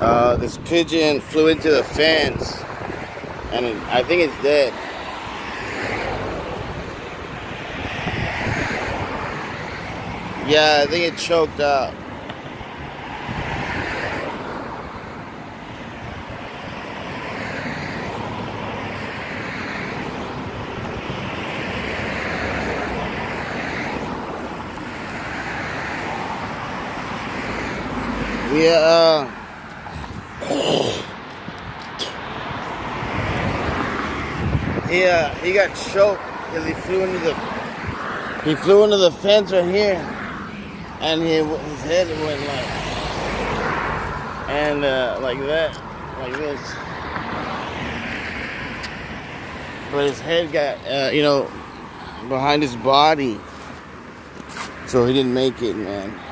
This pigeon flew into the fence, and I think it's dead. Yeah, I think it choked out. Yeah, he got choked because he flew into the fence right here, and his head went like that, like this. But his head got behind his body, so he didn't make it, man.